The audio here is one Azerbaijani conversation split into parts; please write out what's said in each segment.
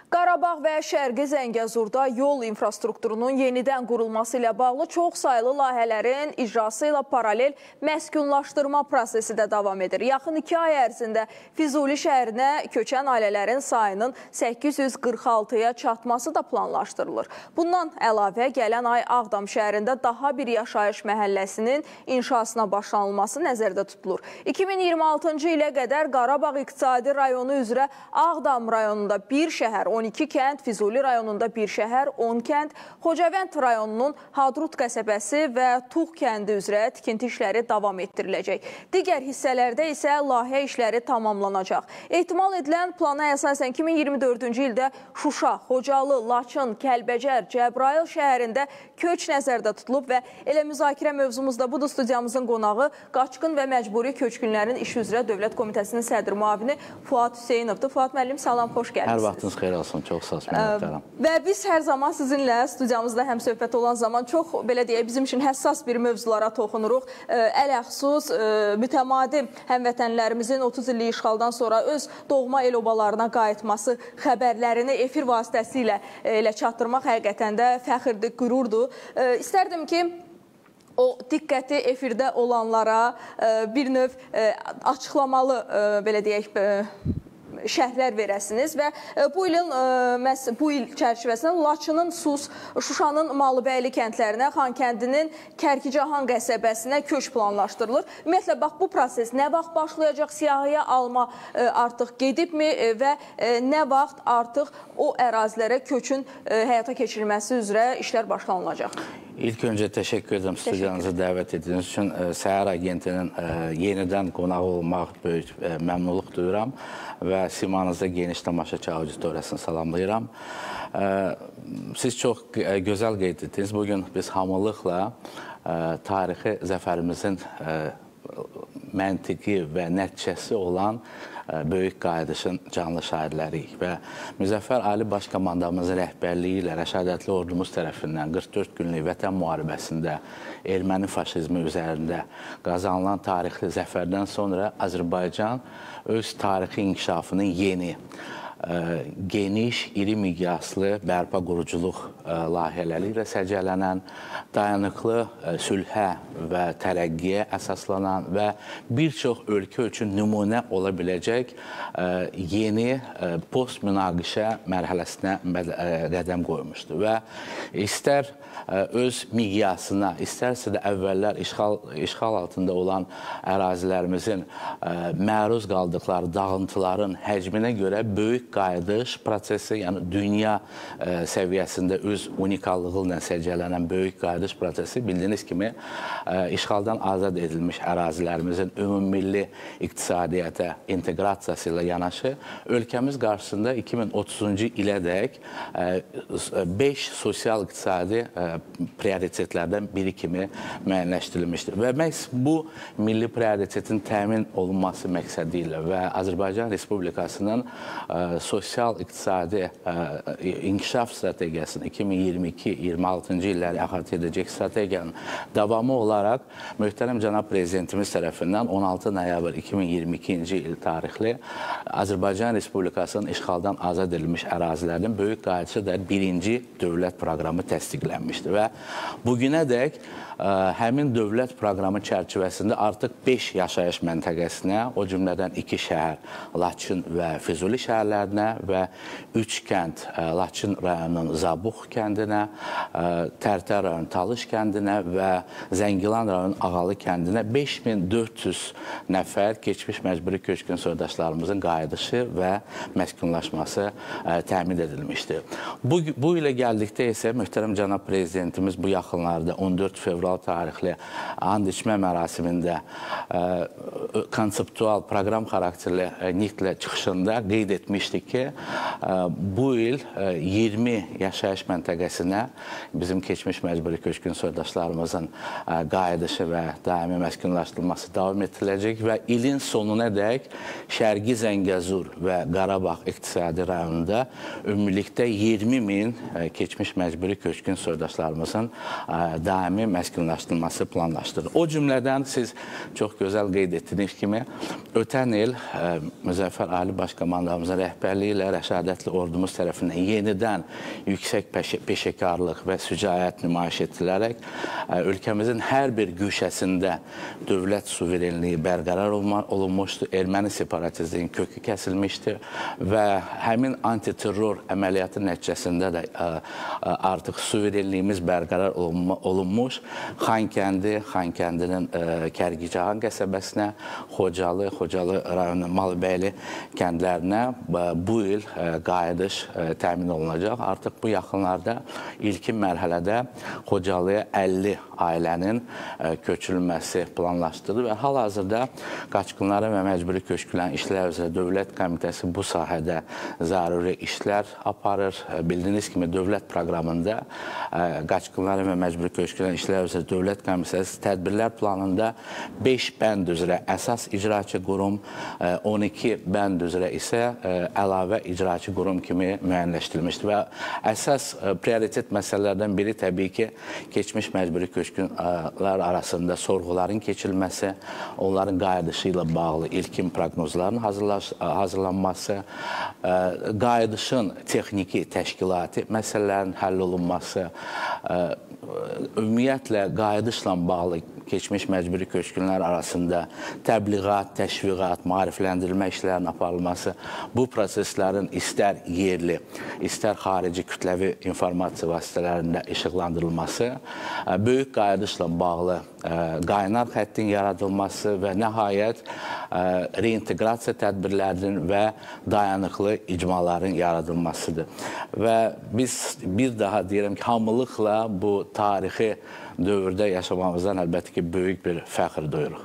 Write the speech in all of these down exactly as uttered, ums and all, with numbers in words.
Qarabağ və Şərqi Zəngəzurda yol infrastrukturunun yenidən qurulması ilə bağlı çox saylı layihələrin icrası ilə paralel məskunlaşdırma prosesi də davam edir. Yaxın iki ay ərzində Füzuli şəhərinə köçən ailələrin sayının səkkiz yüz qırx altıya çatması da planlaşdırılır. Bundan əlavə gələn ay Ağdam şəhərində daha bir yaşayış məhəlləsinin inşasına başlanılması nəzərdə tutulur. iki min iyirmi altıncı ilə qədər Qarabağ İqtisadi rayonu üzrə Ağdam rayonunda bir şəhər, on iki kənd, Füzuli rayonunda bir şəhər, on kənd, Xocavənd rayonunun Hadrut qəsəbəsi və Tuğ kəndi üzrə tikinti işləri davam etdiriləcək. Digər hissələrdə isə layihə işləri tamamlanacaq. Ehtimal edilən plana əsasən iki min iyirmi dördüncü ildə Şuşa, Xocalı, Laçın, Kəlbəcər, Cəbrayıl şəhərində köç nəzərdə tutulub və elə müzakirə mövzumuzda budur. Studiyamızın qonağı Qaçqın və Məcburi Köçkünlərin İşi üzrə Dövlət Komitəsinin sədr müavini Fuad Hüseynovdur. Fuad müəllim, salam, xoş gəldiniz. Hər vaxtınız xeyir olsun, çox sağ olun. Və biz hər zaman sizinlə studiyamızda həm söhbət olan zaman çox, belə deyək, bizim üçün həssas bir mövzulara toxunuruq. Ələxsus, mütəmadi həmvətənlərimizin otuz illik işğaldan sonra öz doğma el obalarına qayıtması xəbərlərini efir vasitəsilə elə çatdırmaq həqiqətən də fəxirdir, qürurdur. İstərdim ki, o diqqəti efirdə olanlara bir növ açıqlamalı, belə deyək, şərhlər verəsiniz və bu ilin bu il çərçivəsində Laçının Sus, Şuşanın Malıbəyli kəndlərinə, Xankəndinin Kərkicahan qəsəbəsinə köç planlaşdırılır. Ümumiyyətlə, bax, bu proses nə vaxt başlayacaq, siyahıya alma artıq gedibmi və nə vaxt artıq o ərazilərə köçün həyata keçirilməsi üzrə işlər başlanılacaq? İlk öncə təşəkkür edirəm studiyanızı dəvət etdiyiniz üçün. Səhər agentinin yenidən qonağı olmaq böyük məmnunluq duyuram və simanızda geniş tamaşaçı auditoriyasını salamlayıram. Siz çox gözəl qeyd etdiniz. Bugün biz hamılıqla tarixi zəfərimizin məntiqi və nəticəsi olan böyük qayıdışın canlı şahidləriyik və Müzəffər Ali Başkomandamızın rəhbərliyi ilə Rəşadətli Ordumuz tərəfindən qırx dörd günlük vətən müharibəsində erməni faşizmi üzərində qazanılan tarixli zəfərdən sonra Azərbaycan öz tarixi inkişafının yeni, geniş, iri miqyaslı bərpa quruculuq layihələri ilə səciyyələnən, dayanıqlı sülhə və tərəqqiyə əsaslanan və bir çox ölkə üçün nümunə ola biləcək yeni post-münaqişə mərhələsinə qədəm qoymuşdur və istər öz miqyasına, istərsə də əvvəllər işğal, işğal altında olan ərazilərimizin məruz qaldıqları dağıntıların həcminə görə böyük qayıdış prosesi, yəni dünya səviyyəsində öz unikallığı ilə səciyyələnən böyük qayıdış prosesi bildiyiniz kimi işğaldan azad edilmiş ərazilərimizin ümumilli iqtisadiyyata inteqrasiyası ilə yanaşı ölkəmiz qarşısında iki min otuzuncu ilədək beş sosial-iqtisadi prioritetlərdən biri kimi müəyyənləşdirilmişdir. Və məhz bu milli prioritetin təmin olunması məqsədi ilə və Azərbaycan Respublikasının sosial-iqtisadi inkişaf strategiyasının iki min iyirmi iki iyirmi altıncı illəri əhatə edəcək strategiyanın davamı olaraq möhtərəm cənab prezidentimiz tərəfindən on altı noyabr iki min iyirmi ikinci il tarixli Azərbaycan Respublikasının işğaldan azad edilmiş ərazilərinin böyük qayıdışı da birinci dövlət proqramı təsdiqlənmişdir və bugünədək həmin dövlət proqramı çərçivəsində artıq beş yaşayış məntəqəsinə, o cümlədən iki şəhər, Laçın və Füzuli şəhərlərinə və üç kənd, Laçın rayonunun Zabux kəndinə, Tərtər rayonun Talış kəndinə və Zəngilan rayonunun Ağalı kəndinə beş min dörd yüz nəfər keçmiş məcburi köçkün soydaşlarımızın qayıdışı və məskunlaşması təmin edilmişdir. Bu, bu ilə gəldikdə isə mühtərəm cənab prezidentimiz bu yaxınlarda on dörd fevral tarixli and içmə mərasimində konseptual proqram xarakterli nitqlə çıxışında qeyd etmişdik ki, bu il iyirmi yaşayış məntəqəsinə bizim keçmiş məcburi köçkün soydaşlarımızın qayıdışı və daimi məskunlaşdırılması davam etdiriləcək və ilin sonuna dək Şərqi Zəngəzur və Qarabağ iqtisadi rayonunda ümumilikdə iyirmi min keçmiş məcburi köçkün soydaşlarımızın daimi məskunlaşdırılması məskunlaşdırılması planlaşdırılır. O cümlədən siz çox gözəl qeyd etdiyiniz kimi ötən il Müzəffər Ali Başkomandamızın rəhbərliyi rəhbərliyi ilə rəşadətli ordumuz tərəfindən yenidən yüksək peşəkarlıq və sücayət nümayiş etdilərək ölkəmizin hər bir güşəsində dövlət suverenliyi bərqərar olunmuşdur, erməni separatizliyin kökü kəsilmişdir və həmin antiterror əməliyyatı nəticəsində də artıq suverenliyimiz bərqərar olunmuş. Xankəndi, Xankəndinin Kərkicahan qəsəbəsinə, Xocalı, Xocalı rayonunun Malıbəyli kəndlərinə bu il qayıdış təmin olunacaq. Artıq bu yaxınlarda ilkin mərhələdə Xocalıya əlli ailənin köçürülməsi planlaşdırılır və hal-hazırda Qaçqınların və Məcburi Köçkünlərin İşlər üzrə Dövlət Komitəsi bu sahədə zəruri işlər aparır. Bildiyiniz kimi dövlət proqramında Qaçqınların və Məcburi Köçkünlərin İşlər üzrə Dövlət Komitəsi tədbirlər planında beş bənd üzrə əsas icraçı qurum, on iki bənd üzrə isə əlavə icraçı qurum kimi müəyyənləşdirilmişdir və əsas prioritet məsələlərdən biri təbii ki, keçmiş məcburi köçkünlər arasında sorğuların keçirilməsi, onların qayıdışı ilə bağlı ilkin proqnozların hazırlanması, qayıdışın texniki, təşkilati məsələlərin həll olunması, ümumiyyətlə qayıdışla bağlı keçmiş məcburi köçkünlər arasında təbliğat, təşviqat, maarifləndirilmə işlərinin aparılması, bu proseslərin istər yerli, istər xarici kütləvi informasiya vasitələrində işıqlandırılması, böyük qayıdışla bağlı qaynar xəttin yaradılması və nəhayət reinteqrasiya tədbirlərinin və dayanıqlı icmaların yaradılmasıdır. Və biz bir daha deyirəm ki, hamılıqla bu tarixi dövrdə yaşamamızdan əlbəttə ki, böyük bir fəxr duyuruq.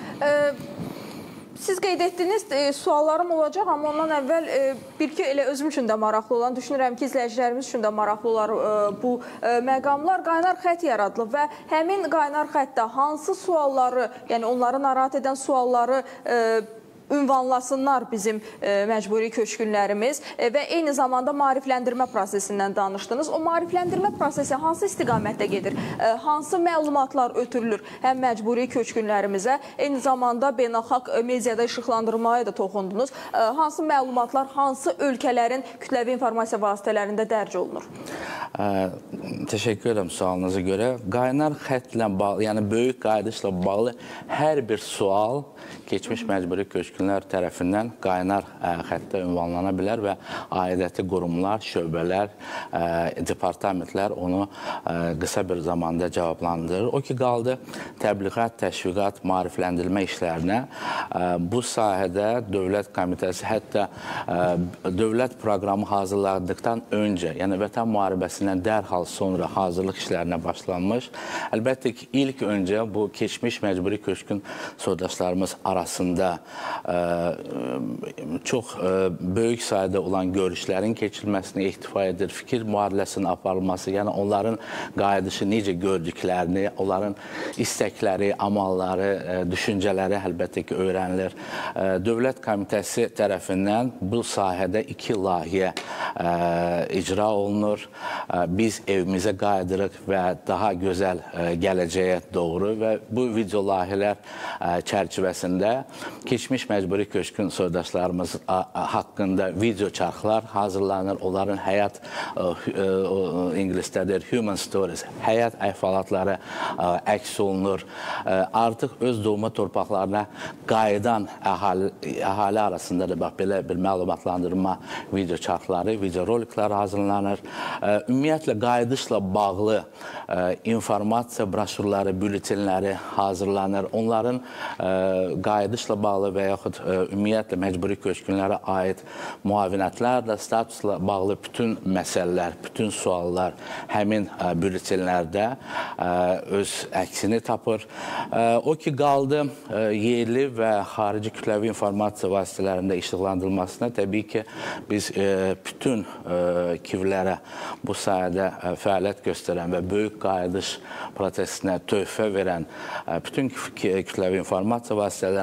Siz qeyd etdiniz, suallarım olacaq, amma ondan əvvəl bir-iki elə özüm üçün də maraqlı olan, düşünürəm ki, izləyicilərimiz üçün də maraqlı olar bu məqamlar. Qaynar xətt yaradılıb və həmin qaynar xəttdə hansı sualları, yəni onları narahat edən sualları ünvanlasınlar bizim məcburi köçkünlərimiz və eyni zamanda maarifləndirmə prosesindən danışdınız. O maarifləndirmə prosesi hansı istiqamətdə gedir? Hansı məlumatlar ötürülür həm məcburi köçkünlərimizə, eyni zamanda beynəlxalq mediada işıqlandırmaya da toxundunuz. Hansı məlumatlar, hansı ölkələrin kütləvi informasiya vasitələrində dərc olunur? Təşəkkür edirəm sualınıza görə. Qaynar xəttlə bağlı, yəni böyük qayıdışla bağlı hər bir sual keçmiş məcburi köçkünlər tərəfindən qaynar xəttə ünvanlana bilər və aidiyyəti qurumlar, şöbələr, departamentlər onu qısa bir zamanda cavablandırır. O ki, qaldı təbliğat, təşviqat, maarifləndirilmə işlərinə bu sahədə Dövlət Komitəsi hətta dövlət proqramı hazırladıqdan öncə, yəni Vətən müharibəsindən dərhal sonra hazırlıq işlərinə başlanmış. Əlbəttə ki, ilk öncə bu keçmiş məcburi köçkün soydaşlarımız arasında çox böyük sayda olan görüşlərin keçirilməsini ehtiva edir, fikir müharibəsinin aparılması, yəni onların qayıdışı necə gördüklərini, onların istəkləri, amalları, düşüncələri əlbəttə ki, öyrənilir. Dövlət Komitəsi tərəfindən bu sahədə iki layihə icra olunur. Biz evimizə qayıdırıq və daha gözəl gələcəyə doğru və bu video layihələr çərçivəsində keçmiş məcburi köçkün soydaşlarımız haqqında video çarxlar hazırlanır. Onların həyat, ingilisdədir, human stories, həyat əhvalatları əks olunur. Artıq öz doğma torpaqlarına qayıdan əhali arasında da belə bir məlumatlandırma video çarxları, video roliklər hazırlanır. Ümumiyyətlə, qayıdışla bağlı informasiya broşurları, bülletenləri hazırlanır. Onların qayıdışla bağlı və yaxud ümumiyyətlə məcburi köçkünlərə aid müavinətlərlə, statusla bağlı bütün məsələlər, bütün suallar həmin bülletenlərdə öz əksini tapır. O ki, qaldı yerli və xarici kütləvi informasiya vasitələrində işıqlandırılmasına təbii ki, biz bütün kivlərə bu sayədə fəaliyyət göstərən və böyük qayıdış prosesinə töhfə verən bütün kütləvi informasiya vasitələrinin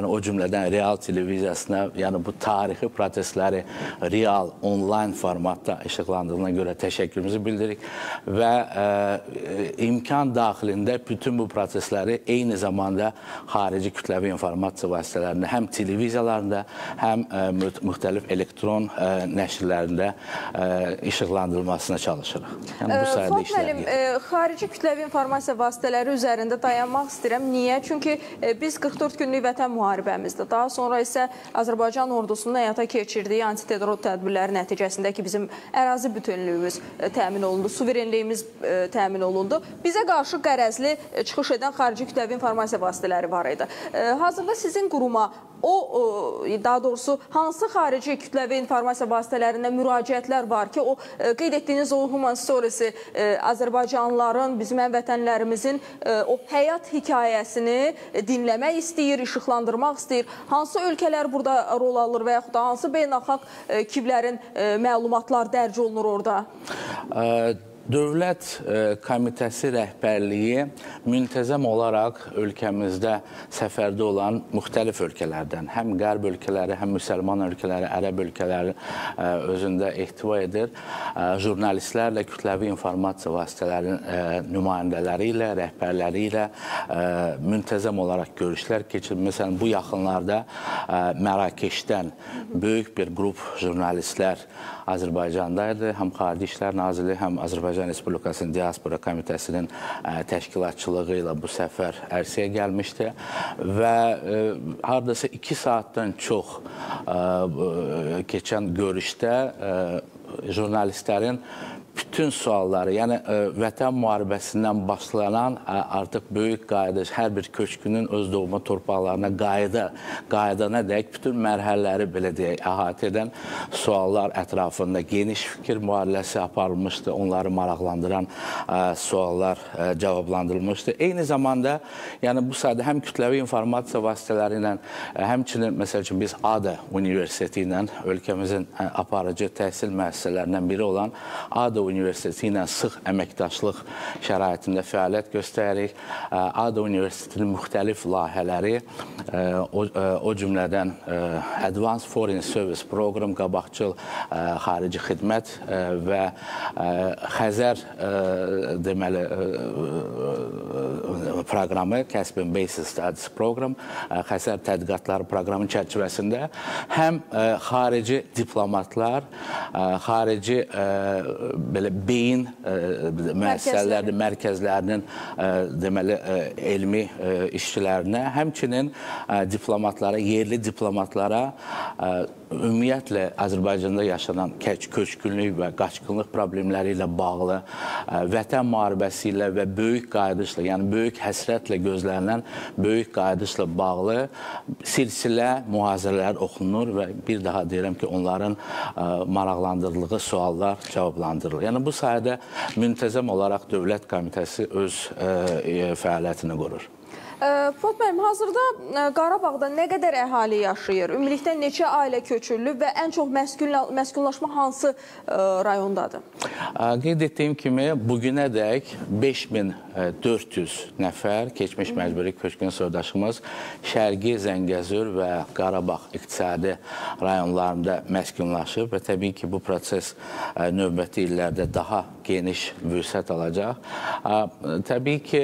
yəni o cümlədən real televiziyasına, yəni bu tarixi prosesləri real, onlayn formatda işıqlandığına görə təşəkkürümüzü bildiririk və ə, imkan daxilində bütün bu prosesləri eyni zamanda xarici kütləvi informasiya vasitələrində, həm televiziyalarında, həm ə, müxtəlif elektron ə, nəşrlərində ə, işıqlandırılmasına çalışırıq. Yəni, bu sayədə işlər müəllim, e, xarici kütləvi informasiya vasitələri üzərində dayanmaq istəyirəm. Niyə? Çünki e, biz qırx dörd günlük vətən müharibəmizdə, daha sonra isə Azərbaycan ordusunun həyata keçirdiyi antiterror tədbirləri nəticəsində ki, bizim ərazi bütünlüyümüz e, təmin olundu, suverenliyimiz e, təmin olundu. Bizə qarşı qərəzli e, çıxış edən xarici kütləvi informasiya vasitələri var idi. E, hazırda sizin quruma o, o, daha doğrusu hansı xarici kütləvi informasiya vasitələrindən müraciətlər var ki, o e, qeyd etdiyiniz o human stories e, Azərbaycanlıların, bizim həmvətənlərimizin e, o həyat hekayəsini dinləmək istəyir, işıqlandırmaq istəyir. Hansı ölkələr burada rol alır və yaxud da hansı beynəlxalq e, kiblərin e, məlumatlar dərc olunur orada? Ə Dövlət Komitəsi rəhbərliyi müntəzəm olaraq ölkəmizdə səfərdə olan müxtəlif ölkələrdən, həm qərb ölkələri, həm müsəlman ölkələri, ərəb ölkələri özündə ehtiva edir. Jurnalistlərlə, kütləvi informasiya vasitələrinin nümayəndələri ilə, rəhbərləri ilə müntəzəm olaraq görüşlər keçir. Məsələn, bu yaxınlarda Mərakeşdən böyük bir qrup jurnalistlər Azərbaycandaydı. Həm Xarici İşlər Nazirliyi, həm Azərbaycan Respublikasının Diaspora Komitəsinin təşkilatçılığı ilə bu səfər ərsəyə gəlmişdi və hardasa iki saatdan çox keçən görüşdə jurnalistlərin bütün sualları, yəni vətən müharibəsindən başlanan artıq böyük qayıdış, hər bir köçkünün öz doğma torpaqlarına qayıda, qayıdana dək bütün mərhələləri belə deyək, əhatə edən suallar ətrafında geniş fikir müharibəsi aparılmışdı, onları maraqlandıran suallar cavablandırılmışdı. Eyni zamanda, yəni bu sayədə həm kütləvi informasiya vasitələri ilə, həmçinin, məsəl üçün, biz ADA Universiteti ilə ölkəmizin aparıcı təhsil müəssisələrindən biri olan ADA Universiteti ilə sıx əməkdaşlıq şəraitində fəaliyyət göstəririk. ADA Universitetinin müxtəlif layihələri, o, o cümlədən Advanced Foreign Service Program, qabaqcıl xarici xidmət və Xəzər deməli proqramı, Caspian Basis Studies Program, Xəzər tədqiqatları proqramı çərçivəsində həm xarici diplomatlar, xarici belə beyin müəssisələrinin, mərkəzlərinin deməli elmi işçilərinə, həmçinin diplomatlara, yerli diplomatlara ümumiyyətlə Azərbaycanda yaşanan köçkünlük və qaçqınlıq problemləri ilə bağlı, vətən müharibəsi ilə və böyük qayıdışla, yəni böyük həsrətlə gözlənilən böyük qayıdışla bağlı silsilə mühazirələr oxunur və bir daha deyirəm ki, onların maraqlandırdığı suallar cavablandırılır. Yəni bu sayədə müntəzəm olaraq Dövlət Komitəsi öz fəaliyyətini qurur. Fuad müəllim, hazırda Qarabağda nə qədər əhali yaşayır? Ümumilikdə neçə ailə köçürülüb və ən çox məskunlaşma hansı rayondadır? Qeyd etdiyim kimi, bugünədək beş min dörd yüz nəfər keçmiş məcburi köçkün soydaşımız Şərqi Zəngəzur və Qarabağ iqtisadi rayonlarında məskunlaşıb və təbii ki, bu proses növbəti illərdə daha geniş vüsət alacaq. Təbii ki,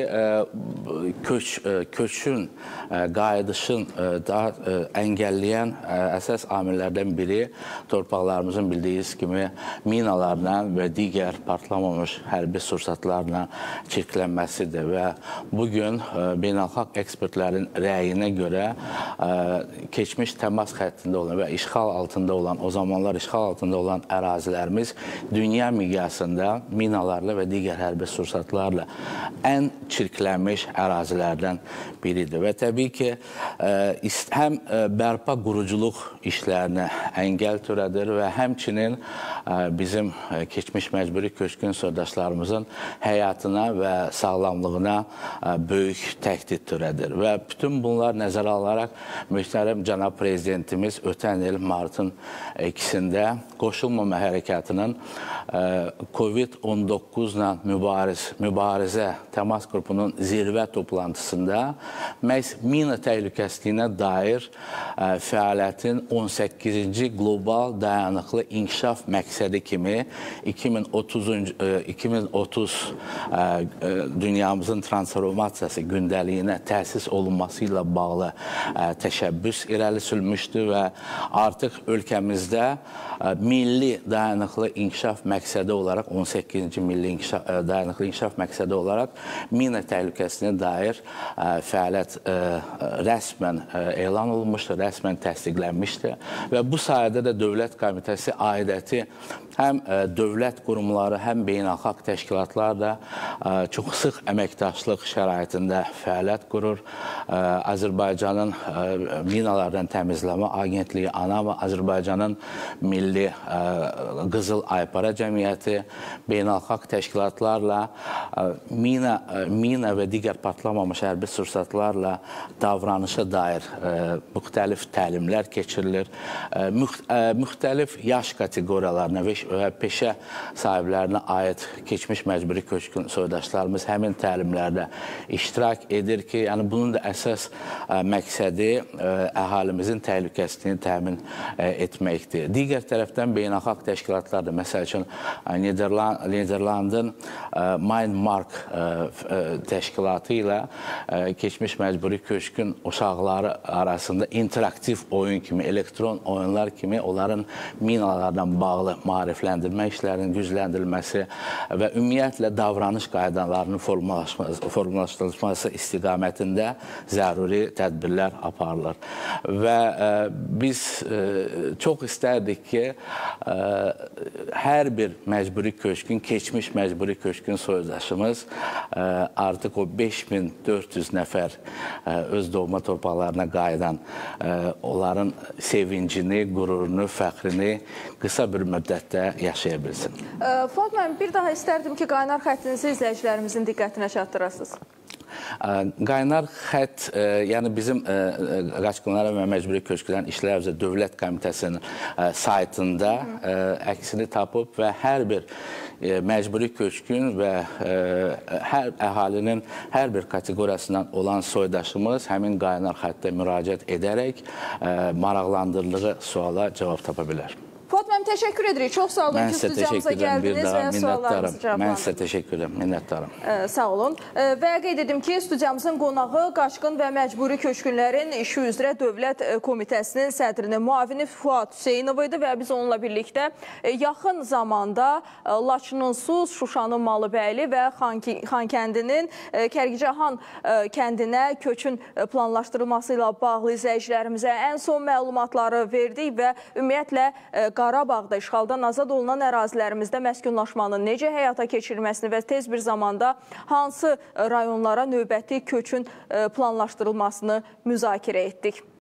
köç köçün, qayıdışın daha əngəlləyən əsas amillərdən biri torpaqlarımızın bildiyiniz kimi minalarla və digər partlamamış hərbi sursatlarla çirklənməsidir və bugün beynəlxalq ekspertlərin rəyinə görə keçmiş təmas xəttində olan və işğal altında olan, o zamanlar işğal altında olan ərazilərimiz dünya miqyasında minalarla və digər hərbi sursatlarla ən çirklənmiş ərazilərdən biridir və təbii ki, həm bərpa quruculuq işlərinə əngəl törədir və həmçinin bizim keçmiş məcburi köçkün soydaşlarımızın həyatına və sağlamlığına böyük təhdid törədir və bütün bunlar nəzərə alaraq mühtərəm cənab prezidentimiz ötən il martın ikisində qoşulmama hərəkatının Covid on doqquz ilə mübariz, mübarizə təmas qrupunun zirvə toplantısında məhz mina təhlükəsizliyinə dair fəaliyyətin on səkkizinci qlobal dayanıqlı inkişaf məqsədi kimi iki min otuz dünyamızın transformasiyası gündəliyinə təsis olunması ilə bağlı təşəbbüs irəli sürmüşdür və artıq ölkəmizdə milli dayanıqlı inkişaf məqsədi olaraq on səkkizinci milli inkişaf, dayanıqlı inkişaf məqsədi olaraq mina təhlükəsizliyinə dair fəaliyyət rəsmən elan olunmuşdur, rəsmən təsdiqlənmişdir və bu sayədə də Dövlət Komitəsi aidiyyəti həm dövlət qurumları, həm beynəlxalq təşkilatlar da çox sıx əməkdaşlıq şəraitində fəaliyyət qurur. Azərbaycanın Minalardan Təmizləmə Agentliyi, ANAMA, Azərbaycanın Milli Qızıl Aypara Cəmiyyəti, beynəlxalq təşkilatlarla mina, mina və digər patlamamış hərbi sursatlarla davranışa dair müxtəlif təlimlər keçirilir. Müxtəlif yaş kateqoriyalarına və peşə sahiblərinə aid keçmiş məcburi köçkün soydaşlarımız həmin təlimlərdə iştirak edir ki, yəni bunun da əsas məqsədi əhalimizin təhlükəsizliyini təmin etməkdir. Digər tərəfdən beynəlxalq təşkilatlar da, məsəl üçün Niderlandın Mindmark təşkilatı ilə keçmiş məcburi köçkün uşaqları arasında interaktiv oyun kimi, elektron oyunlar kimi onların minalardan bağlı maarifləndirmə işlərinin gücləndirilməsi və ümumiyyətlə davranış qaydalarının formalaşdırılması istiqamətində zəruri tədbirlər aparılır. Və biz çox istərdik ki, hər bir məcburi köçkün, keçmiş məcburi köçkün soydaşımız artıq o beş min dörd yüz nəfər öz doğma torpaqlarına qayıdan onların sevincini, qürurunu, fəxrini qısa bir müddətdə yaşaya bilsin. Fuad müəllim, bir daha istərdim ki, qaynar xəttinizi izləyicilərimizin diqqətinə çatdırasınız. Qaynar xətt, yəni bizim Qaçqınlara və Məcburi Köçkünlərin İşlər üzrə Dövlət Komitəsinin saytında əksini tapıb və hər bir məcburi köçkün və hər əhalinin hər bir kateqoriyasından olan soydaşımız həmin qaynar xəttə müraciət edərək maraqlandırdığı suala cavab tapa bilər. Fuad müəllim, təşəkkür edirik. Çox sağ olun ki, studiyamıza gəldiniz və suallarınızı cavablandınız. Mən sizə təşəkkür edirəm, minnətdarım. Sağ olun. Və qeyd edim ki, studiyamızın qonağı Qaçqın və Məcburi Köçkünlərin İşi üzrə Dövlət Komitəsinin sədrinin müavini Fuad Hüseynov idi və biz onunla birlikdə yaxın zamanda Laçının Sus, Şuşanın Malıbəyli və Xankəndinin Kərkicahan kəndinə köçün planlaşdırılması ilə bağlı izləyicilərimizə ən son məlumatları verdik və ümumiyyətlə Qarabağda işğaldan azad olunan ərazilərimizdə məskunlaşmanın necə həyata keçirilməsini və tez bir zamanda hansı rayonlara növbəti köçün planlaşdırılmasını müzakirə etdik.